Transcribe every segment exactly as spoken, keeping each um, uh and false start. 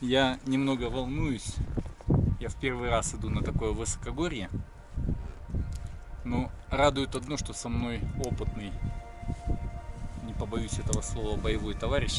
Я немного волнуюсь. Я в первый раз иду на такое высокогорье. Но радует одно, что со мной опытный, не побоюсь этого слова, боевой товарищ.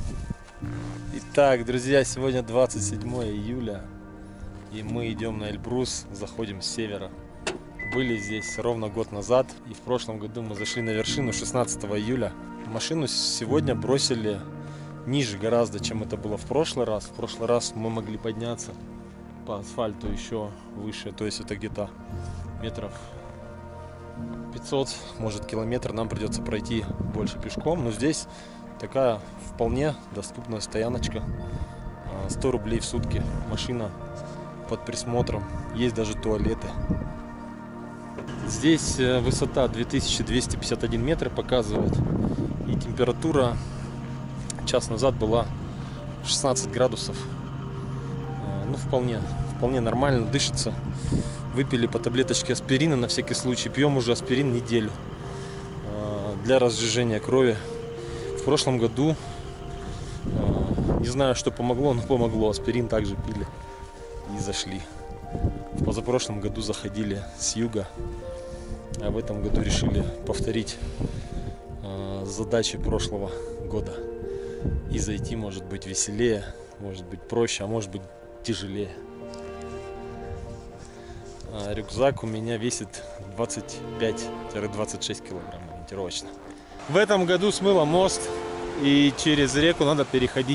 Итак, друзья, сегодня двадцать седьмое июля, и мы идем на Эльбрус, заходим с севера. Были здесь ровно год назад, и в прошлом году мы зашли на вершину шестнадцатого июля. Машину сегодня бросили ниже гораздо, чем это было в прошлый раз. В прошлый раз мы могли подняться по асфальту еще выше, то есть это где-то метров пятьсот, может километр нам придется пройти больше пешком. Но здесь такая вполне доступная стояночка, сто рублей в сутки, машина под присмотром, есть даже туалеты. Здесь высота две тысячи двести пятьдесят один метр показывает, и температура час назад была шестнадцать градусов. Ну, вполне, вполне нормально, дышится. Выпили по таблеточке аспирина на всякий случай, пьем уже аспирин неделю для разжижения крови. В прошлом году, не знаю, что помогло, но помогло, аспирин также пили и зашли. В позапрошлом году заходили с юга, а в этом году решили повторить задачи прошлого года и зайти, может быть, веселее, может быть, проще, а может быть, тяжелее. А рюкзак у меня весит двадцать пять — двадцать шесть килограмм ориентировочно. В этом году смыло мост, и через реку надо переходить.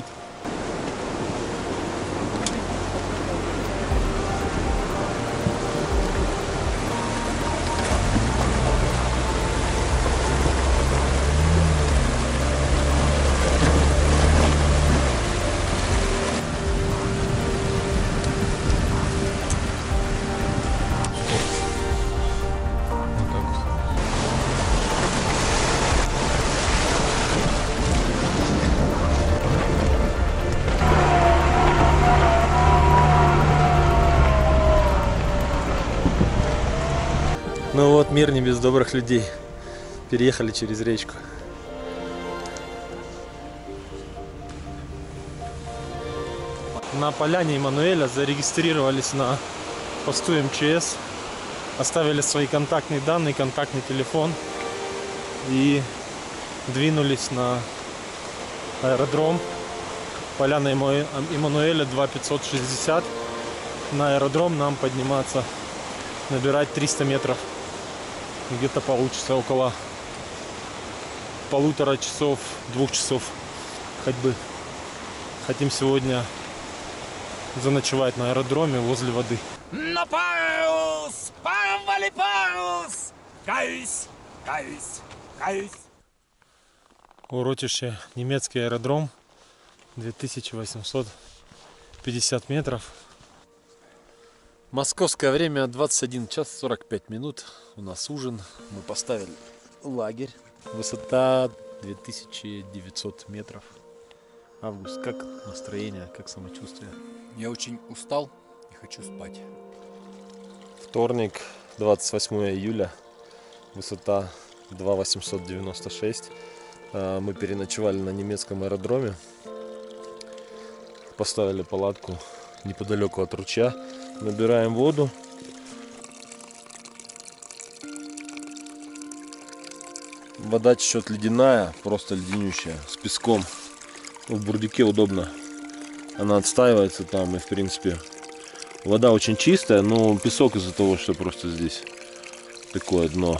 Ну вот, мир не без добрых людей. Переехали через речку. На поляне Эммануэля зарегистрировались на посту эм че эс. Оставили свои контактные данные, контактный телефон. И двинулись на аэродром. Поляна Эммануэля два пятьсот шестьдесят. На аэродром нам подниматься, набирать триста метров. Где-то получится около полутора часов, двух часов ходьбы. Хотим сегодня заночевать на аэродроме возле воды. На парус! Порвали парус! Каюсь! Каюсь! Каюсь! Урочище, немецкий аэродром, две тысячи восемьсот пятьдесят метров. Московское время двадцать один час сорок пять минут. У нас ужин. Мы поставили лагерь. Высота две тысячи девятьсот метров. Август, как настроение, как самочувствие? Я очень устал и хочу спать. Вторник, двадцать восьмое июля. Высота два тысячи восемьсот девяносто шесть. Мы переночевали на немецком аэродроме. Поставили палатку неподалеку от ручья. Набираем воду. Вода течет ледяная, просто леденющая, с песком. В бурдюке удобно. Она отстаивается там, и в принципе вода очень чистая, но песок из-за того, что просто здесь такое дно.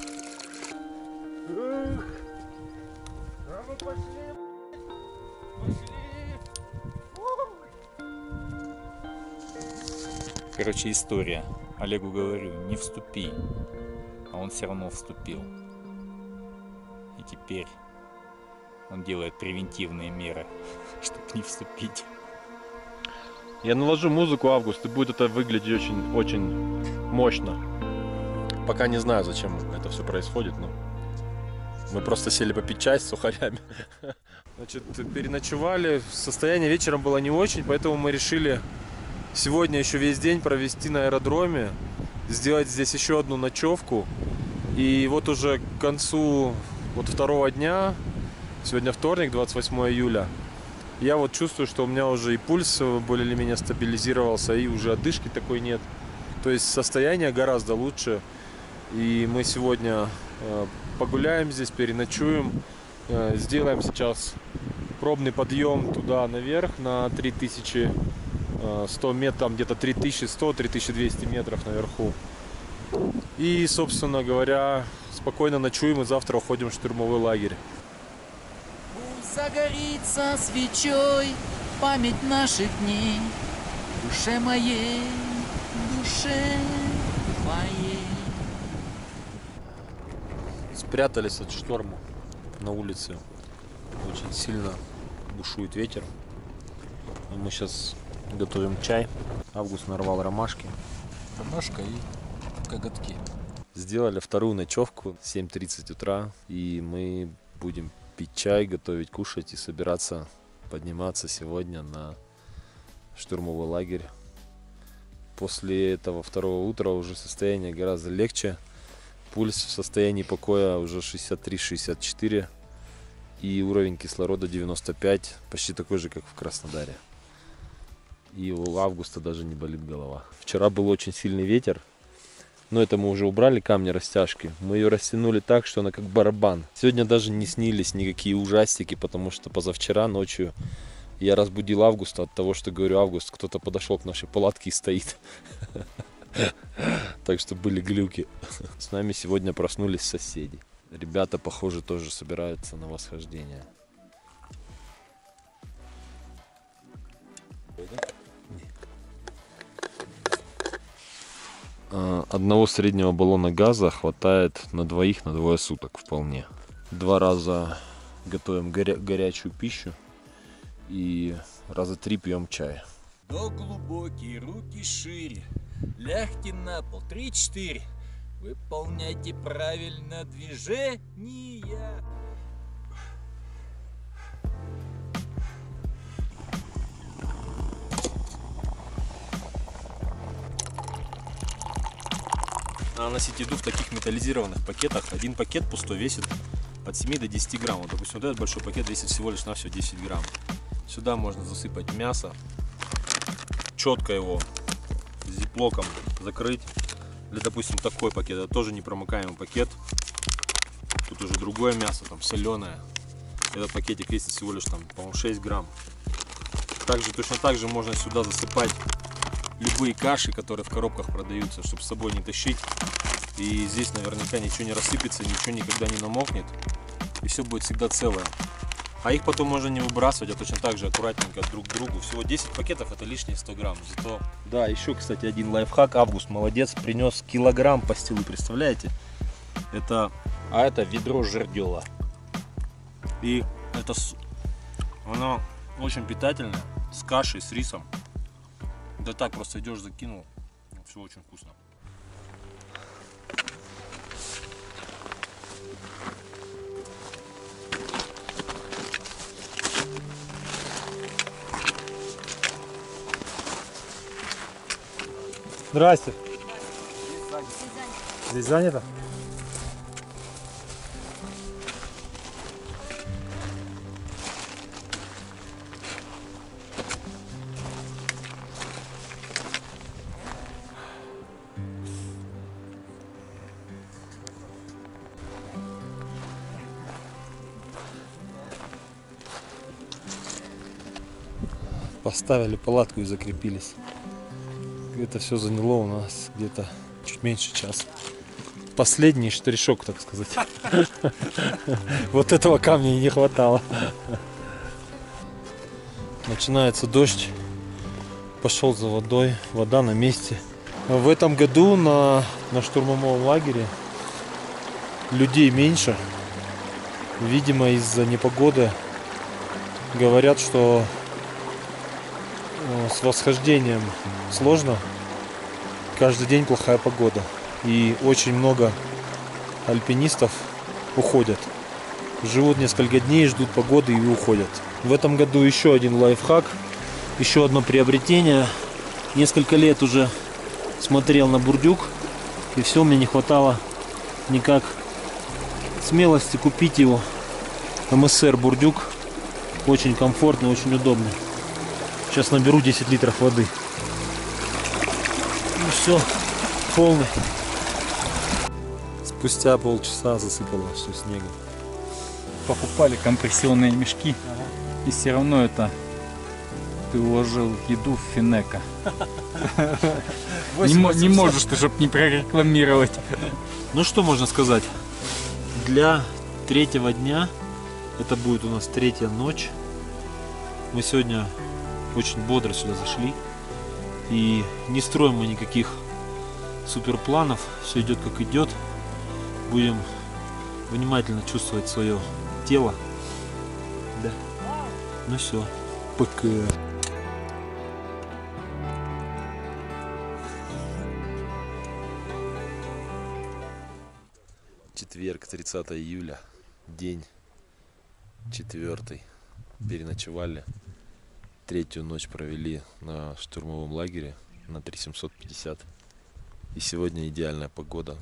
Короче, история. Олегу говорю, не вступи. А он все равно вступил. И теперь он делает превентивные меры, чтобы не вступить. Я наложу музыку, Август, и будет это выглядеть очень, очень мощно. Пока не знаю, зачем это все происходит, но мы просто сели попить чай с сухарями. Значит, переночевали. Состояние вечером было не очень, поэтому мы решили сегодня еще весь день провести на аэродроме, сделать здесь еще одну ночевку. И вот уже к концу вот второго дня, сегодня вторник, двадцать восьмое июля, Я вот чувствую, что у меня уже и пульс более или менее стабилизировался, и уже одышки такой нет. То есть состояние гораздо лучше. И мы сегодня погуляем здесь, переночуем. Сделаем сейчас пробный подъем туда наверх на три тысячи сто метров, там где-то три тысячи сто — три тысячи двести метров наверху. И, собственно говоря, спокойно ночуем и завтра уходим в штурмовой лагерь. Пусть загорится свечой память наших дней, душе моей, душе моей. Спрятались от шторма на улице. Очень сильно бушует ветер. Мы сейчас готовим чай. Август нарвал ромашки. Ромашка и коготки. Сделали вторую ночевку, семь тридцать утра. И мы будем пить чай, готовить, кушать и собираться подниматься сегодня на штурмовой лагерь. После этого второго утра уже состояние гораздо легче. Пульс в состоянии покоя уже шестьдесят три — шестьдесят четыре. И уровень кислорода девяносто пять, почти такой же, как в Краснодаре. И у Августа даже не болит голова. Вчера был очень сильный ветер. Но это мы уже убрали камни растяжки. Мы ее растянули так, что она как барабан. Сегодня даже не снились никакие ужастики, потому что позавчера ночью я разбудил Августа от того, что говорю: Август, кто-то подошел к нашей палатке и стоит. Так что были глюки. С нами сегодня проснулись соседи. Ребята, похоже, тоже собираются на восхождение. Одного среднего баллона газа хватает на двоих, на двое суток вполне. Два раза готовим горя горячую пищу и раза три пьем чай. Но глубокие руки шире, лягте на пол, три-четыре. Выполняйте правильно движения. Надо носить еду в таких металлизированных пакетах. Один пакет пустой весит от семи до десяти грамм. Вот, допустим, вот этот большой пакет весит всего лишь на все десять грамм. Сюда можно засыпать мясо, четко его зиплоком закрыть. Или, допустим, такой пакет, это тоже непромокаемый пакет. Тут уже другое мясо, там соленое. Этот пакетик весит всего лишь там, по-моему, шесть грамм. Также точно так же можно сюда засыпать любые каши, которые в коробках продаются, чтобы с собой не тащить. И здесь наверняка ничего не рассыпется, ничего никогда не намокнет. И все будет всегда целое. А их потом можно не выбрасывать, а точно так же аккуратненько друг к другу. Всего десять пакетов, это лишние сто грамм. Зато... Да, еще, кстати, один лайфхак. Август молодец, принес килограмм пастилы, представляете? Это... А это ведро жердела. И это... Оно очень питательное, с кашей, с рисом. Да так, просто идешь, закинул. Все очень вкусно. Здрасте. Здесь занято? Поставили палатку и закрепились. Это все заняло у нас где-то чуть меньше часа. Последний штришок, так сказать. Вот этого камня и не хватало. Начинается дождь. Пошел за водой. Вода на месте. В этом году на, на штурмовом лагере людей меньше. Видимо, из-за непогоды. Говорят, что с восхождением сложно. Каждый день плохая погода. И очень много альпинистов уходят. Живут несколько дней, ждут погоды и уходят. В этом году еще один лайфхак. Еще одно приобретение. Несколько лет уже смотрел на бурдюк. И все, мне не хватало никак смелости купить его. эм эс эр бурдюк. Очень комфортно, очень удобно. Сейчас наберу десять литров воды. И все, полный. Спустя полчаса засыпало все снегом. Покупали компрессионные мешки, ага. И все равно это ты уложил еду в Финека. Не, не можешь ты, чтобы не прорекламировать. Ну что можно сказать? Для третьего дня, это будет у нас третья ночь. Мы сегодня очень бодро сюда зашли. И не строим мы никаких супер планов. Все идет как идет. Будем внимательно чувствовать свое тело. Да. Ну все. Пока. Четверг, тридцатое июля, день четвертый. Переночевали. Третью ночь провели на штурмовом лагере на три семьсот пятьдесят. И сегодня идеальная погода.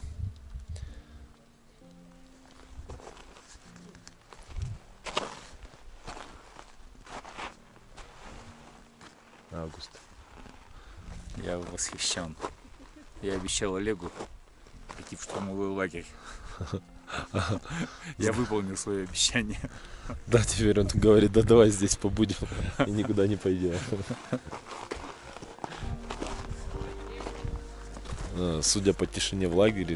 Август. Я восхищен. Я обещал Олегу прийти в штурмовой лагерь. Я выполнил свое обещание. Да, теперь он говорит, да давай здесь побудем и никуда не пойдем. Судя по тишине в лагере,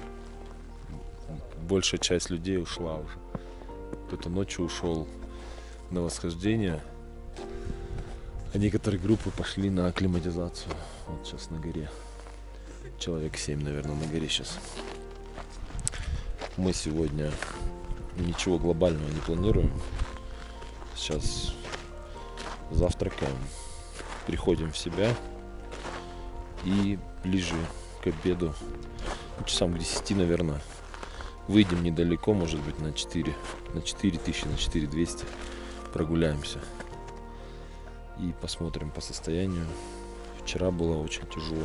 большая часть людей ушла уже. Кто-то ночью ушел на восхождение, а некоторые группы пошли на акклиматизацию. Вот сейчас на горе. Человек семь, наверное, на горе сейчас. Мы сегодня ничего глобального не планируем. Сейчас завтракаем, приходим в себя и ближе к обеду, часам к десяти, наверное, выйдем недалеко, может быть, на четыре, на четыре тысячи, на четыре двести прогуляемся и посмотрим по состоянию. Вчера было очень тяжело.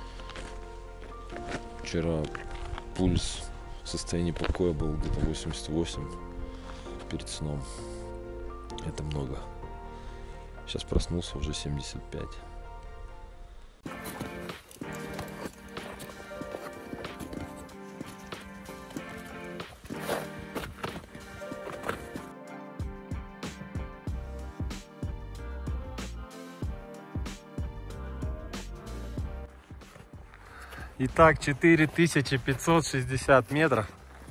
Вчера пульс в состоянии покоя был где-то восемьдесят восемь перед сном. Это много. Сейчас проснулся уже семьдесят пять. Итак, четыре тысячи пятьсот шестьдесят метров.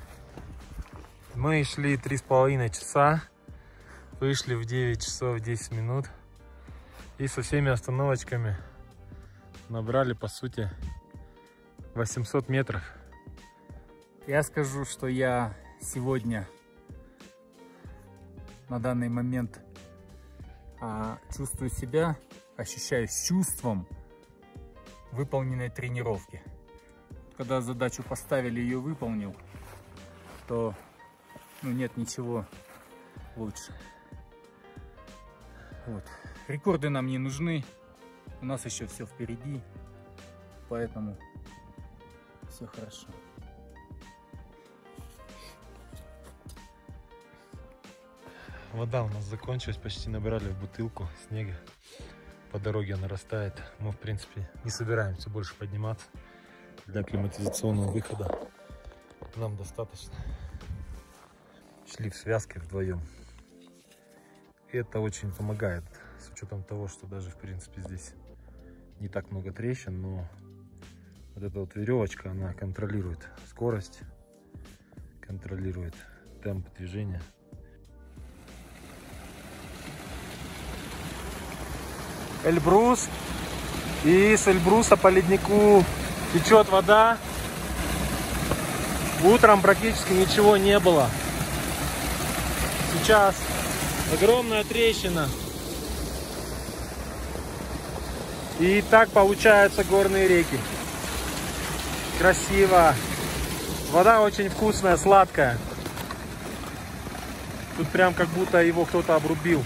Мы шли три с половиной часа. Вышли в девять часов десять минут. И со всеми остановочками набрали, по сути, восемьсот метров. Я скажу, что я сегодня на данный момент а, чувствую себя, ощущаю с чувством выполненной тренировки. Когда задачу поставили, ее выполнил, то ну, нет ничего лучше. Вот. Рекорды нам не нужны, у нас еще все впереди, поэтому все хорошо. Вода у нас закончилась, почти набирали в бутылку снега. По дороге она растает. Мы, в принципе, не собираемся больше подниматься. Для климатизационного выхода нам достаточно. Шли в связке вдвоем. И это очень помогает, с учетом того, что даже, в принципе, здесь не так много трещин, но вот эта вот веревочка, она контролирует скорость, контролирует темп движения. Эльбрус, и с Эльбруса по леднику течет вода. Утром практически ничего не было. Сейчас огромная трещина. И так получаются горные реки. Красиво. Вода очень вкусная, сладкая. Тут прям как будто его кто-то обрубил.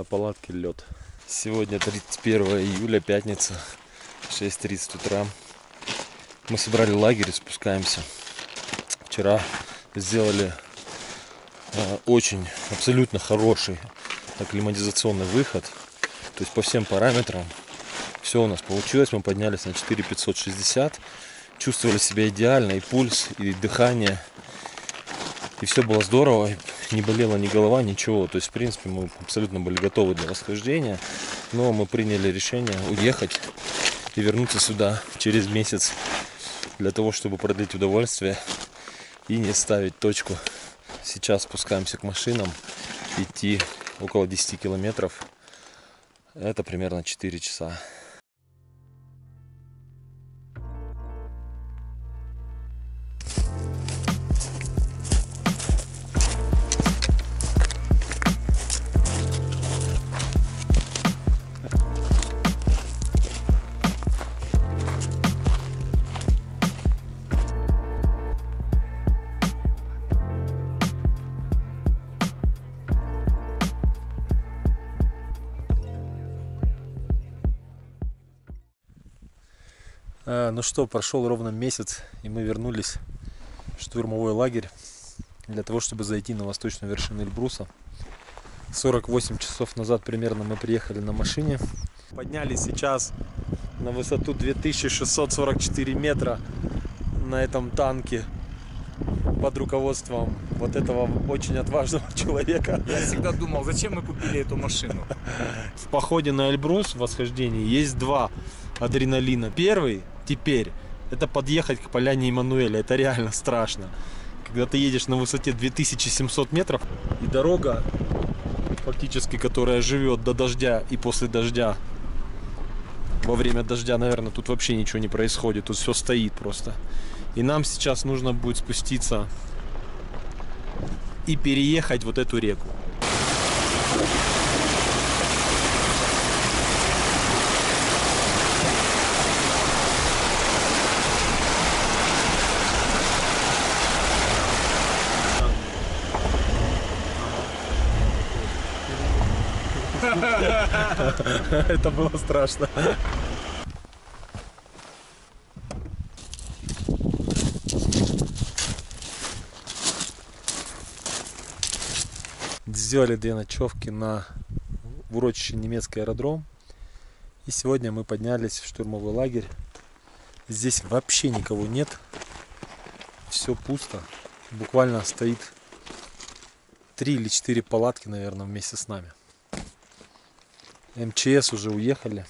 На палатке лед. Сегодня тридцать первое июля, пятница, шесть тридцать утра. Мы собрали лагерь и спускаемся. Вчера сделали э, очень, абсолютно хороший акклиматизационный выход. То есть по всем параметрам все у нас получилось. Мы поднялись на четыре тысячи пятьсот шестьдесят. Чувствовали себя идеально. И пульс, и дыхание. И все было здорово. Не болела ни голова, ничего. То есть, в принципе, мы абсолютно были готовы для восхождения. Но мы приняли решение уехать и вернуться сюда через месяц. Для того, чтобы продлить удовольствие и не ставить точку. Сейчас спускаемся к машинам. Идти около десяти километров. Это примерно четыре часа. А, ну что, прошел ровно месяц, и мы вернулись в штурмовой лагерь для того, чтобы зайти на восточную вершину Эльбруса. сорок восемь часов назад примерно мы приехали на машине. Поднялись сейчас на высоту две тысячи шестьсот сорок четыре метра на этом танке под руководством вот этого очень отважного человека. Я всегда думал, зачем мы купили эту машину. В походе на Эльбрус в восхождении есть два адреналина. Первый теперь это подъехать к поляне Эммануэля. Это реально страшно. Когда ты едешь на высоте две тысячи семьсот метров, и дорога, фактически, которая живет до дождя и после дождя. Во время дождя, наверное, тут вообще ничего не происходит. Тут все стоит просто. И нам сейчас нужно будет спуститься и переехать вот эту реку. Это было страшно. Сделали две ночевки на урочище немецкий аэродром. И сегодня мы поднялись в штурмовой лагерь. Здесь вообще никого нет. Все пусто. Буквально стоит три или четыре палатки, наверное, вместе с нами. эм че эс уже уехали.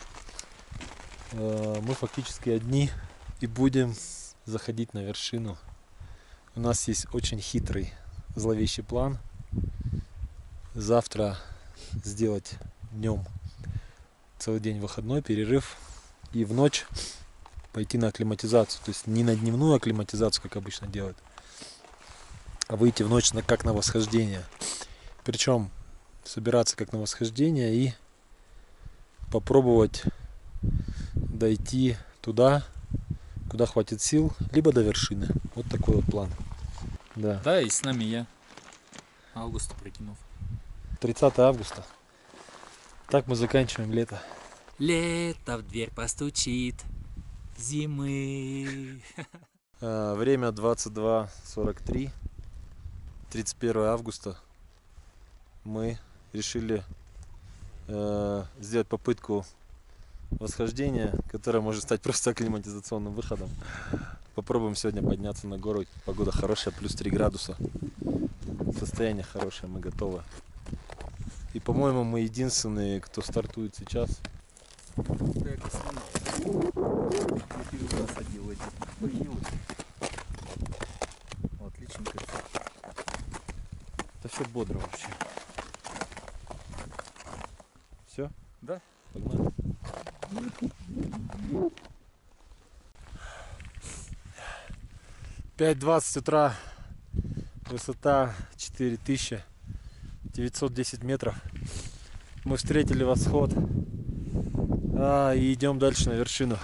Мы фактически одни и будем заходить на вершину. У нас есть очень хитрый, зловещий план. Завтра сделать днем целый день выходной, перерыв, и в ночь пойти на акклиматизацию. То есть не на дневную акклиматизацию, как обычно делают, а выйти в ночь на, как на восхождение. Причем собираться как на восхождение и попробовать дойти туда, куда хватит сил, либо до вершины. Вот такой вот план. Да. Да, и с нами я, Августа Прокинов. тридцатое августа. Так мы заканчиваем лето. Лето в дверь постучит, зимы. А, время двадцать два сорок три. тридцать первое августа. Мы решили э, сделать попытку восхождения, которое может стать просто акклиматизационным выходом. Попробуем сегодня подняться на гору. Погода хорошая, плюс три градуса. Состояние хорошее, мы готовы. И, по-моему, мы единственные, кто стартует сейчас. Отличненько. Это все бодро вообще. Все? Да. Погнали. пять двадцать утра. Высота четыре тысячи девятьсот десять метров. Мы встретили восход. А, и идем дальше на вершину.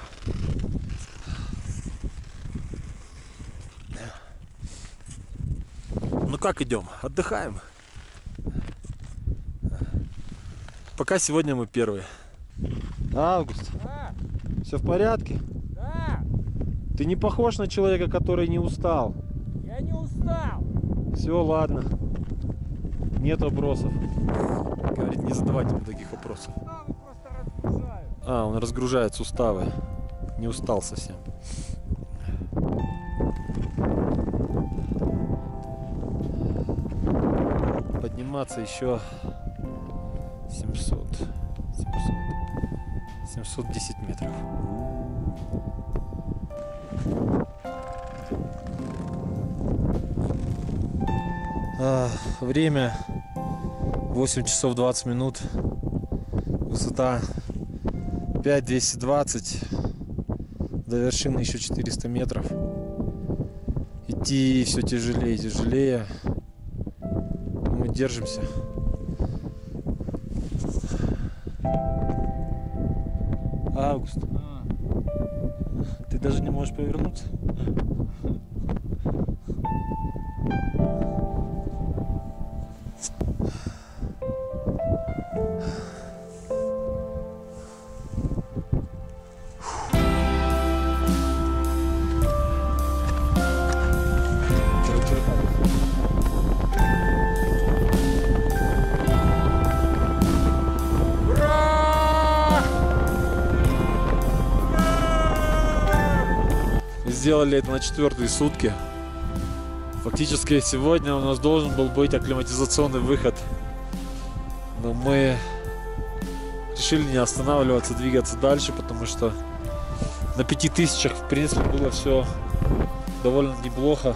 Ну как идем? Отдыхаем. Пока сегодня мы первые. Август. Да, Все в порядке? да, Ты не похож на человека, который не устал. я не устал. Все, ладно. Нет вопросов. Говорит, не задавайте мне таких вопросов. Суставы просто разгружаю. А, он разгружает суставы. Не устал совсем. Подниматься еще семьсот. семьсот. семьсот десять метров. А, время восемь часов двадцать минут. Высота пять двести двадцать. До вершины еще четыреста метров. Идти все тяжелее и тяжелее. Мы держимся. Август. Ты даже не можешь повернуться. Сделали это на четвертые сутки. Фактически сегодня у нас должен был быть акклиматизационный выход, но мы решили не останавливаться, двигаться дальше, потому что на пяти тысячах в принципе было все довольно неплохо.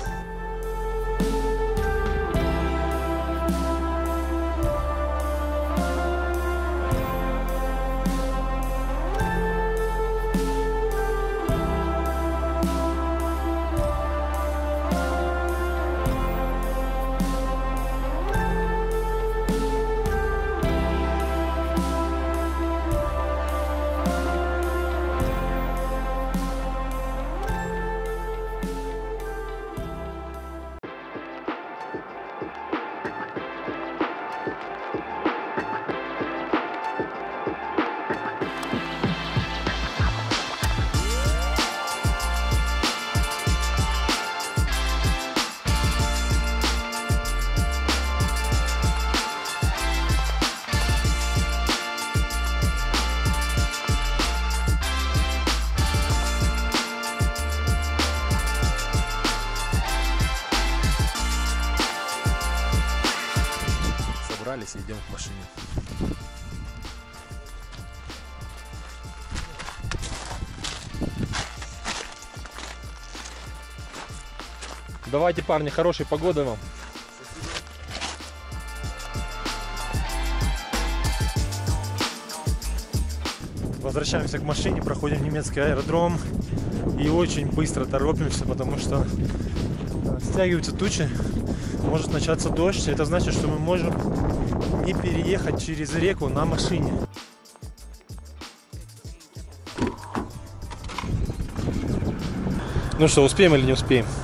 Собрались и идем к машине. Давайте, парни, хорошей погоды вам. Возвращаемся к машине, проходим немецкий аэродром и очень быстро торопимся, потому что стягиваются тучи, может начаться дождь. Это значит, что мы можем не переехать через реку на машине. Ну что, успеем или не успеем?